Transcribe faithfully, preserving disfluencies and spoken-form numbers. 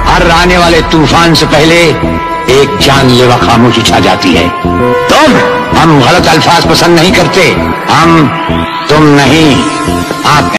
हर आने वाले तूफान से पहले एक जानलेवा खामोशी छा जाती है। तुम हम गलत अल्फाज पसंद नहीं करते, हम तुम नहीं आप